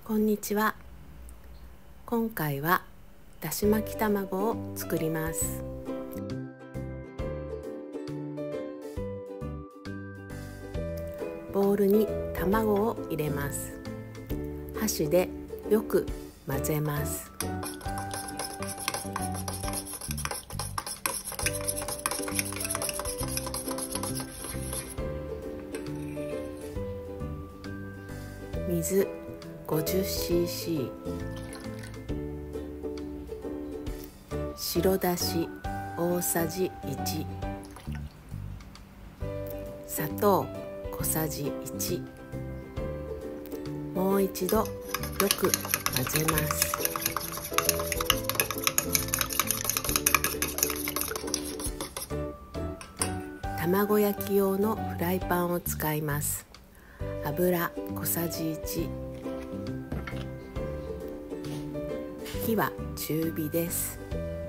こんにちは。今回はだし巻き卵を作ります。ボウルに卵を入れます。箸でよく混ぜます。水 50cc、 白だし大さじ1、砂糖小さじ1、もう一度よく混ぜます。卵焼き用のフライパンを使います。油小さじ1、火は中火です。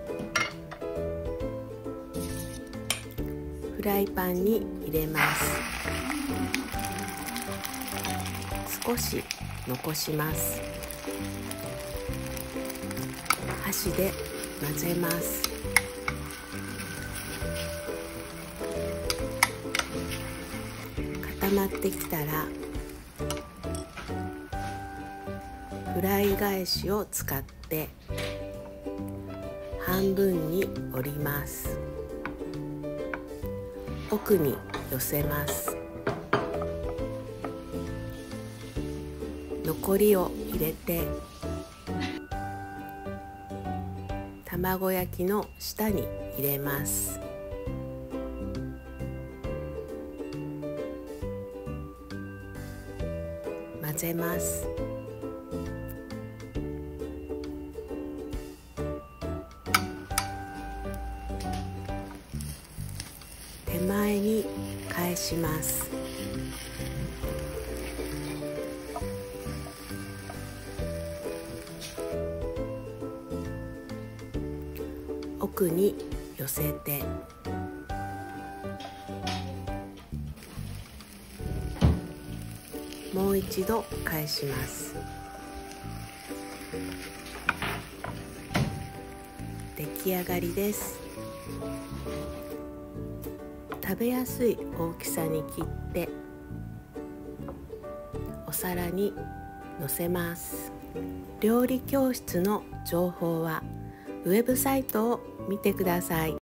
フライパンに入れます。少し残します。箸で混ぜます。固まってきたらフライ返しを使って半分に折ります。奥に寄せます。残りを入れて卵焼きの下に入れます。混ぜます。手前に返します。奥に寄せてもう一度返します。出来上がりです。食べやすい大きさに切ってお皿にのせます。料理教室の情報はウェブサイトを見てください。